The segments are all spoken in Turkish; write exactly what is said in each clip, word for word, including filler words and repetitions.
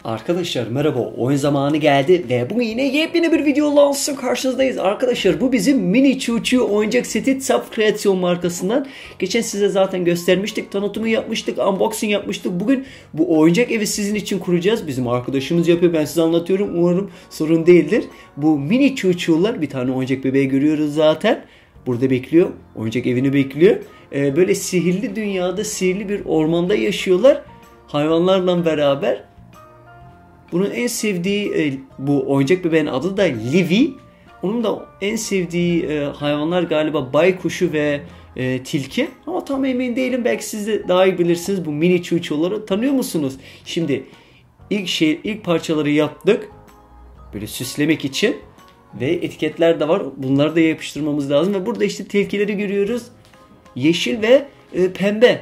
Arkadaşlar merhaba, oyun zamanı geldi ve bugün yine yepyeni bir video lansın karşınızdayız. Arkadaşlar bu bizim mini çuçu oyuncak seti Saf Kreasyon markasından. Geçen size zaten göstermiştik, tanıtımı yapmıştık, unboxing yapmıştık. Bugün bu oyuncak evi sizin için kuracağız. Bizim arkadaşımız yapıyor, ben size anlatıyorum, umarım sorun değildir. Bu mini çuçular, bir tane oyuncak bebeği görüyoruz zaten. Burada bekliyor, oyuncak evini bekliyor. Ee, böyle sihirli dünyada, sihirli bir ormanda yaşıyorlar. Hayvanlarla beraber. Bunun en sevdiği e, bu oyuncak bebeğin adı da Livy. Onun da en sevdiği e, hayvanlar galiba baykuşu ve e, tilki. Ama tam emin değilim. Belki siz de daha iyi bilirsiniz. Bu mini çuçuları tanıyor musunuz? Şimdi ilk şey ilk parçaları yaptık. Böyle süslemek için. Ve etiketler de var. Bunları da yapıştırmamız lazım. Ve burada işte tilkileri görüyoruz. Yeşil ve e, pembe.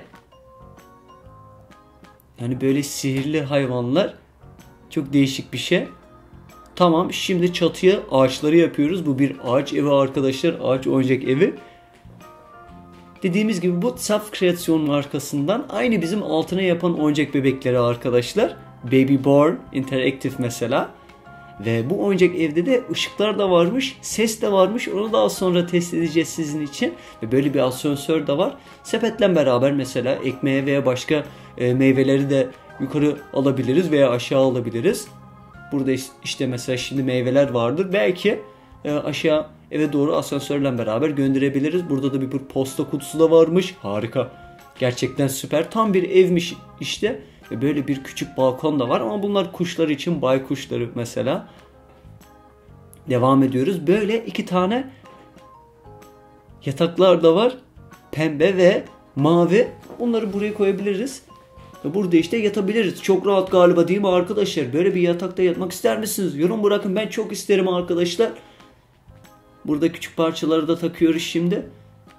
Yani böyle sihirli hayvanlar. Çok değişik bir şey. Tamam, şimdi çatıya ağaçları yapıyoruz. Bu bir ağaç evi arkadaşlar. Ağaç oyuncak evi. Dediğimiz gibi bu Saf Kreasyon markasından. Aynı bizim altına yapan oyuncak bebekleri arkadaşlar. Baby Born Interactive mesela. Ve bu oyuncak evde de ışıklar da varmış. Ses de varmış. Onu daha sonra test edeceğiz sizin için. Ve böyle bir asansör de var. Sepetle beraber mesela ekmeğe veya başka e, meyveleri de yukarı alabiliriz veya aşağı alabiliriz. Burada işte mesela şimdi meyveler vardır. Belki e, aşağı eve doğru asansörle beraber gönderebiliriz. Burada da bir, bir posta kutusu da varmış. Harika. Gerçekten süper. Tam bir evmiş işte. Ve böyle bir küçük balkon da var. Ama bunlar kuşlar için, baykuşları mesela. Devam ediyoruz. Böyle iki tane yataklar da var. Pembe ve mavi. Onları buraya koyabiliriz. Burada işte yatabiliriz. Çok rahat galiba, değil mi arkadaşlar? Böyle bir yatakta yatmak ister misiniz? Yorum bırakın, ben çok isterim arkadaşlar. Burada küçük parçaları da takıyoruz şimdi.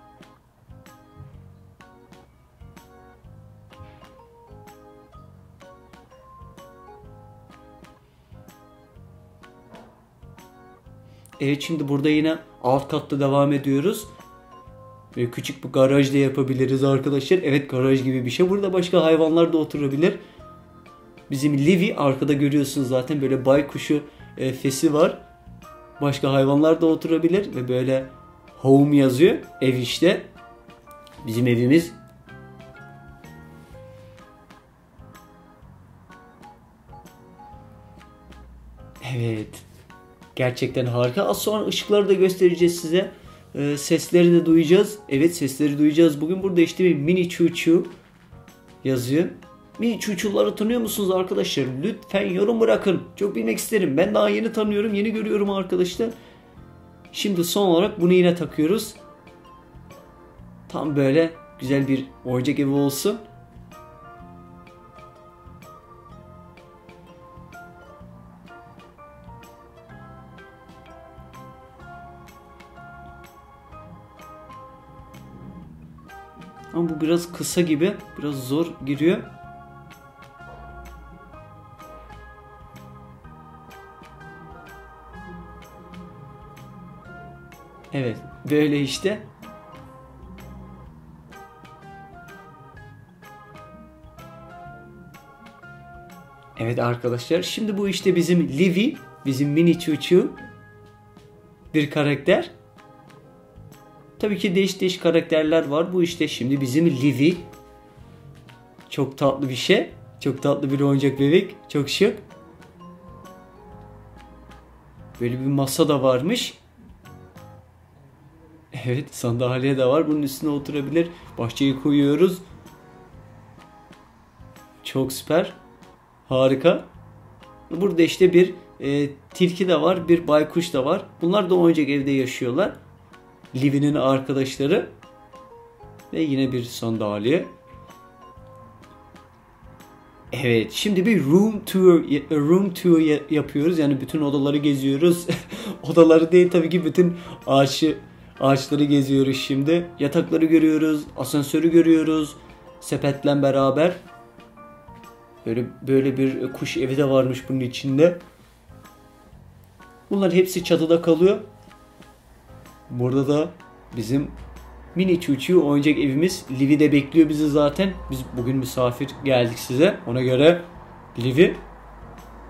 Evet, şimdi burada yine alt katta devam ediyoruz. Böyle küçük bir garaj da yapabiliriz arkadaşlar. Evet, garaj gibi bir şey. Burada başka hayvanlar da oturabilir. Bizim Livy arkada görüyorsunuz zaten, böyle baykuşu e, fesi var. Başka hayvanlar da oturabilir ve böyle home yazıyor. Ev işte. Bizim evimiz. Evet. Gerçekten harika. Az sonra ışıkları da göstereceğiz size. Ee, sesleri de duyacağız. Evet, sesleri duyacağız. Bugün burada işte bir mini çuçu yazıyor. Mini çuçuları tanıyor musunuz arkadaşlar? Lütfen yorum bırakın. Çok bilmek isterim. Ben daha yeni tanıyorum. Yeni görüyorum arkadaşlar. Şimdi son olarak bunu yine takıyoruz. Tam böyle güzel bir oyuncak evi olsun. Ama bu biraz kısa gibi. Biraz zor giriyor. Evet. Böyle işte. Evet arkadaşlar. Şimdi bu işte bizim Livy. Bizim mini çuçu. Bir karakter. Tabii ki değişik değişik karakterler var. Bu işte şimdi bizim Livy. Çok tatlı bir şey. Çok tatlı bir oyuncak bebek. Çok şık. Böyle bir masa da varmış. Evet, sandalye de var. Bunun üstüne oturabilir. Bahçeyi koyuyoruz. Çok süper. Harika. Burada işte bir e, tilki de var. Bir baykuş da var. Bunlar da oyuncak evde yaşıyorlar. Livy'nin arkadaşları. Ve yine bir sandalye. Evet, şimdi bir room tour room tour yapıyoruz. Yani bütün odaları geziyoruz. Odaları değil tabii ki, bütün ağaçı ağaçları geziyoruz şimdi. Yatakları görüyoruz, asansörü görüyoruz. Sepetle beraber. Böyle böyle bir kuş evi de varmış bunun içinde. Bunlar hepsi çatıda kalıyor. Burada da bizim mini çuçu oyuncak evimiz. Livy de bekliyor bizi zaten. Biz bugün misafir geldik size. Ona göre Livy.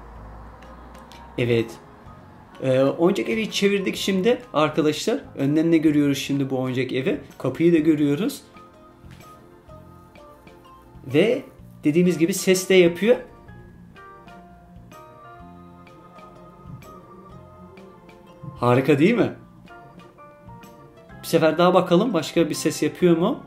Evet. Ee, oyuncak evi çevirdik şimdi arkadaşlar. Önden ne görüyoruz şimdi bu oyuncak evi? Kapıyı da görüyoruz. Ve dediğimiz gibi ses de yapıyor. Harika değil mi? Bir sefer daha bakalım başka bir ses yapıyor mu?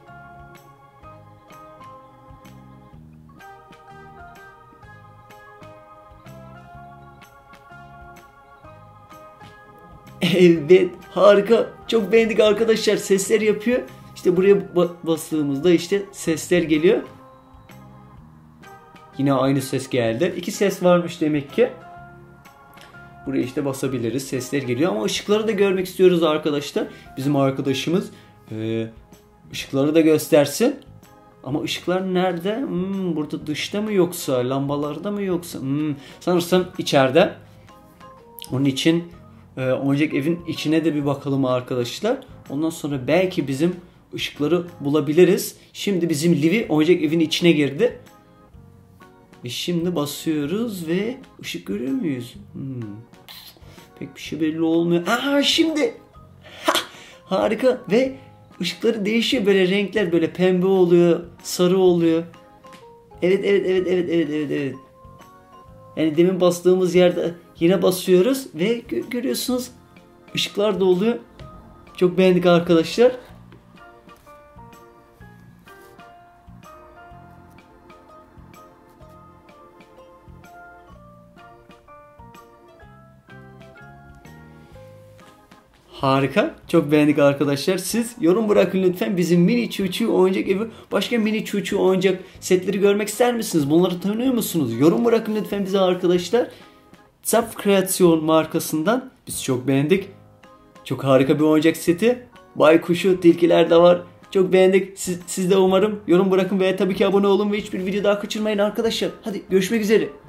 Evet, harika. Çok beğendik arkadaşlar. Sesler yapıyor. İşte buraya ba- bastığımızda işte sesler geliyor. Yine aynı ses geldi. İki ses varmış demek ki. Buraya işte basabiliriz. Sesler geliyor ama ışıkları da görmek istiyoruz arkadaşlar. Bizim arkadaşımız e, ışıkları da göstersin. Ama ışıklar nerede? Hmm, burada dışta mı yoksa? Lambalarda mı yoksa? Hmm, sanırsam içeride. Onun için e, oyuncak evin içine de bir bakalım arkadaşlar. Ondan sonra belki bizim ışıkları bulabiliriz. Şimdi bizim Livi oyuncak evin içine girdi. Ve şimdi basıyoruz ve ışık görüyor muyuz? Hmm. Pek bir şey belli olmuyor. Aa şimdi. Ha, harika ve ışıkları değişiyor böyle renkler böyle pembe oluyor, sarı oluyor. Evet evet evet evet evet evet evet. Yani demin bastığımız yerde yine basıyoruz ve gö- görüyorsunuz ışıklar da oluyor. Çok beğendik arkadaşlar. Harika. Çok beğendik arkadaşlar. Siz yorum bırakın lütfen. Bizim mini çuçu oyuncak evi, başka mini çuçu oyuncak setleri görmek ister misiniz? Bunları tanıyor musunuz? Yorum bırakın lütfen bize arkadaşlar. Zap Kreasyon markasından biz çok beğendik. Çok harika bir oyuncak seti. Baykuşu, tilkiler de var. Çok beğendik. Siz, siz de umarım yorum bırakın ve tabii ki abone olun ve hiçbir video daha kaçırmayın arkadaşlar. Hadi görüşmek üzere.